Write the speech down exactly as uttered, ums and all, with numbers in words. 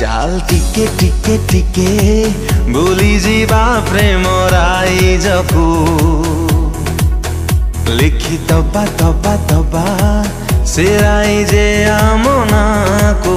चाल टिके टिके टिके भूली जीवा प्रेमर आईजकू लिखि दबा दबा दबा से राई जे आम ना को